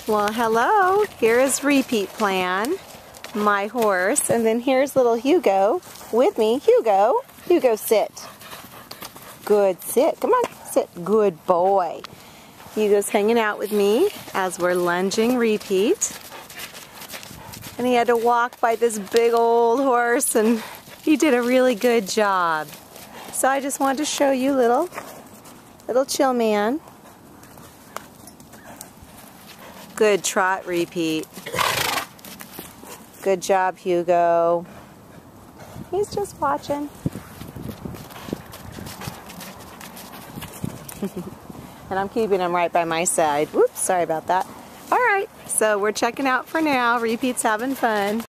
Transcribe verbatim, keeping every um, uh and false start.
Well, hello. Here is Repeat Plan, my horse, and then here's little Hugo with me. Hugo, Hugo, sit. Good, sit. Come on, sit. Good boy. Hugo's hanging out with me as we're lunging Repeat. And he had to walk by this big old horse, and he did a really good job. So I just wanted to show you little, little chill man. Good trot, Repeat. Good job, Hugo. He's just watching. And I'm keeping him right by my side. Whoops, sorry about that. All right, so we're checking out for now. Repeat's having fun.